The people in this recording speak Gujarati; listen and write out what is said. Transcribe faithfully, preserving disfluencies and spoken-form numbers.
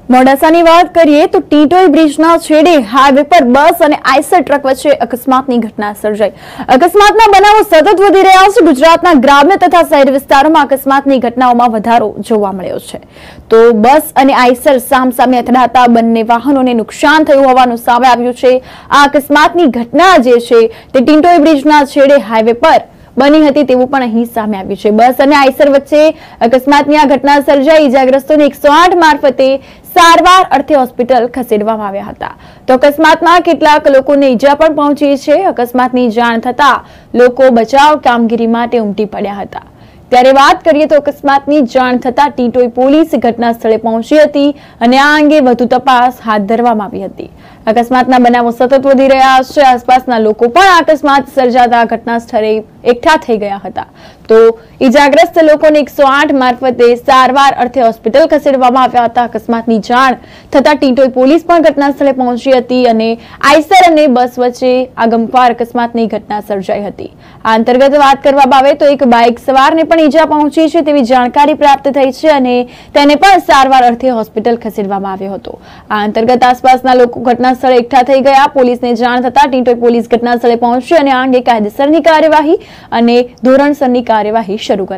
મોડાસાની વાત કરીએ તો ટીટોઈ બ્રિજના છેડે હાઈવે પર બસ અને આઈસર ટ્રક વચ્ચે અકસ્માતની ઘટના સર્જાઈ. અકસ્માતના બનાવો સતત વધી રહ્યા છે. ગુજરાતના ગ્રામ્ય તથા શહેરી વિસ્તારોમાં અકસ્માતની ઘટનાઓમાં વધારો જોવા મળ્યો છે. તો બસ અને આઈસર સામસામે અથડાતા બંને વાહનોને નુકસાન થયું હોવાનું સામે આવ્યું છે. આ અકસ્માતની ઘટના જે છે તે ટીટોઈ બ્રિજના છેડે હાઈવે પર બની હતી તેવું પણ અહીં સામે આવ્યું છે. બસ અને આઈસર વચ્ચે અકસ્માતની આ ઘટના સર્જાઈ. ઇજાગ્રસ્તોને એકસો આઠ મારફતે સારવાર અર્થે હોસ્પિટલ ખસેડવામાં આવ્યા હતા. તો અકસ્માતમાં કેટલાક લોકોને ઈજા પણ પહોંચી છે. અકસ્માતની જાણ થતા લોકો બચાવ કામગીરી માટે ઉમટી પડ્યા હતા. ત્યારે વાત કરીએ તો અકસ્માતની જાણ થતા ટીટોઈ પોલીસ ઘટના સ્થળે પહોંચી હતી અને આ અંગે વધુ તપાસ હાથ ધરવામાં આવી હતી. અકસ્માતના બનાવો સતત વધી રહ્યા છે. આસપાસના લોકો પણ અકસ્માત સર્જાતા ઘટના સ્થળે એકઠા થઈ ગયા હતા. તો ઈજાગ્રસ્ત લોકોને એકસો આઠ મારફતે સારવાર અર્થે હોસ્પિટલ ખસેડવામાં આવ્યા હતા. અકસ્માતની જાણ થતા ટીટોઈ પોલીસ પણ ઘટના સ્થળે પહોંચી હતી અને આઈસર અને બસ વચ્ચે આ ગમખ્વાર અકસ્માતની ઘટના સર્જાઈ હતી. આ અંતર્ગત વાત કરવામાં આવે તો એક બાઇક સવારને પણ ઈજા પહોંચી છે તેવી જાણકારી પ્રાપ્ત થઈ છે અને તેને પણ સારવાર અર્થે હોસ્પિટલ ખસેડવામાં આવ્યો હતો. આ અંતર્ગત આસપાસના લોકો ઘટના સ્થળે એકઠા થઈ ગયા. પોલીસને જાણ થતા ટીટોઈ પોલીસ ઘટના સ્થળે પહોંચી અને આ અંગે કાયદેસરની કાર્યવાહી અને ધોરણસરની કાર્યવાહી શરૂ કરી.